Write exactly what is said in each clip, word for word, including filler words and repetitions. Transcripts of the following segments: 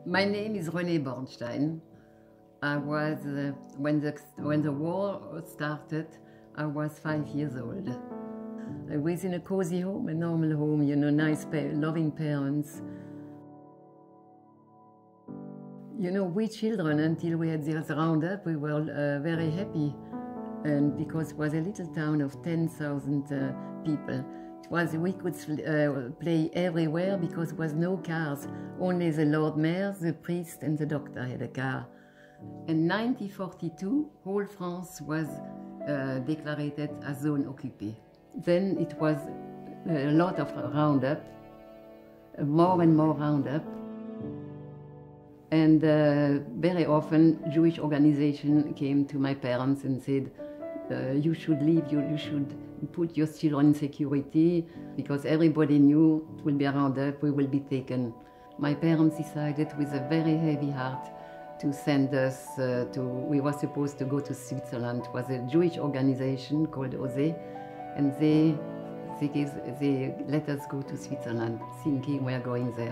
My name is Renée Bornstein. I was, uh, when, the, when the war started, I was five years old. I was in a cozy home, a normal home, you know, nice, pa loving parents. You know, we children, until we had this roundup, we were uh, very happy. And because it was a little town of ten thousand uh, people. It was, we could uh, play everywhere because there was no cars. Only the Lord Mayor, the priest and the doctor had a car. In nineteen forty-two, whole France was uh, declared as zone occupée. Then it was a lot of roundup, more and more roundup. And uh, very often Jewish organization came to my parents and said, uh, you should leave, you, you should put your children in security because everybody knew it will be a roundup, we will be taken. My parents decided with a very heavy heart to send us uh, to, we were supposed to go to Switzerland. It was a Jewish organization called O S E, and they, they, gave, they let us go to Switzerland, thinking we are going there.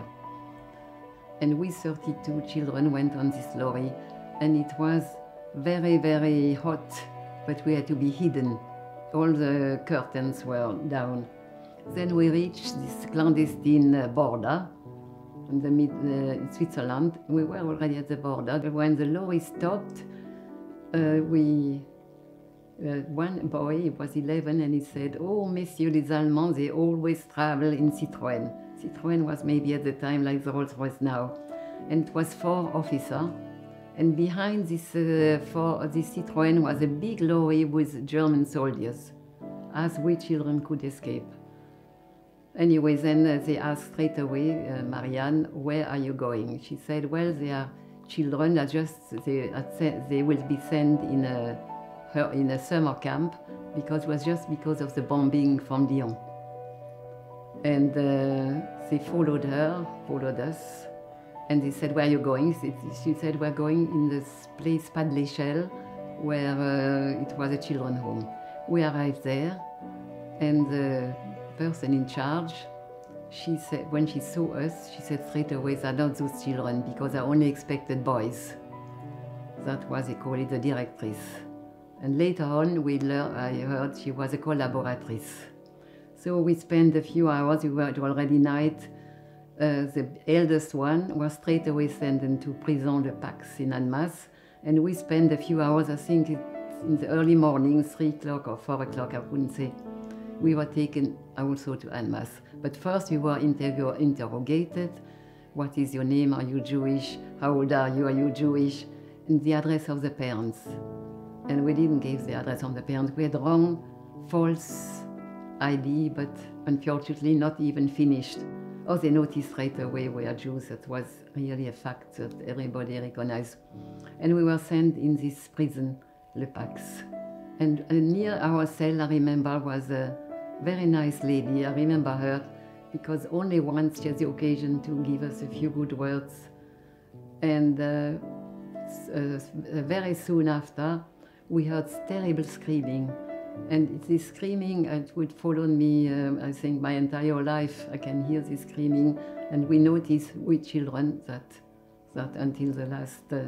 And we thirty-two children went on this lorry, and it was very, very hot, but we had to be hidden. All the curtains were down. Then we reached this clandestine uh, border in the mid, uh, Switzerland. We were already at the border. When the lorry stopped, uh, we, uh, one boy, he was eleven, and he said, "Oh, Messieurs les Allemands, they always travel in Citroën." Citroën was maybe at the time like the Rolls-Royce now. And it was four officers. And behind this, uh, four, this Citroën was a big lorry with German soldiers, as we children could escape. Anyway, then uh, they asked straight away, uh, Marianne, where are you going? She said, well, they are children that just, they, they will be sent in a, in a summer camp, because it was just because of the bombing from Lyon. And uh, they followed her, followed us, and they said, where are you going? She said, we're going in this place, Pas de l'Échelle, where uh, it was a children's home. We arrived there, and the person in charge, she said, when she saw us, she said straight away, they're not those children, because I only expected boys. That was, they call it, the directrice. And later on, we learned, I heard she was a collaboratrice. So we spent a few hours, we were already night. Uh, the eldest one was straight away sent into Prison de Pax in Annemasse. And we spent a few hours, I think in the early morning, three o'clock or four o'clock, I wouldn't say. We were taken also to Annemasse. But first we were interview interrogated. What is your name? Are you Jewish? How old are you? Are you Jewish? And the address of the parents. And we didn't give the address of the parents. We had wrong, false I D, but unfortunately not even finished. Oh, they noticed straight away we are Jews. That was really a fact that everybody recognized. And we were sent in this prison, Le Pax. And uh, near our cell, I remember, was a very nice lady. I remember her because only once she had the occasion to give us a few good words. And uh, uh, very soon after, we heard terrible screaming. And this screaming, it would follow me, um, I think, my entire life. I can hear this screaming. And we noticed, we children, that, that until the last uh,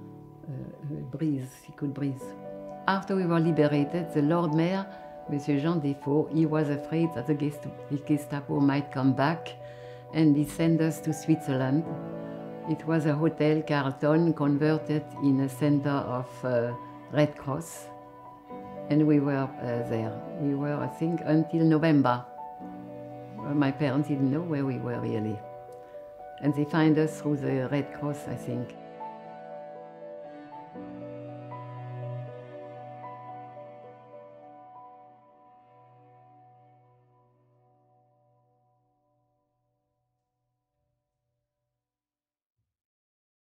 uh, breathe, he could breathe. After we were liberated, the Lord Mayor, Monsieur Jean Desfaux, he was afraid that the Gestapo might come back, and he sent us to Switzerland. It was a hotel, Carlton, converted in a center of uh, Red Cross. And we were uh, there. We were, I think, until November. My parents didn't know where we were really. And they found us through the Red Cross, I think.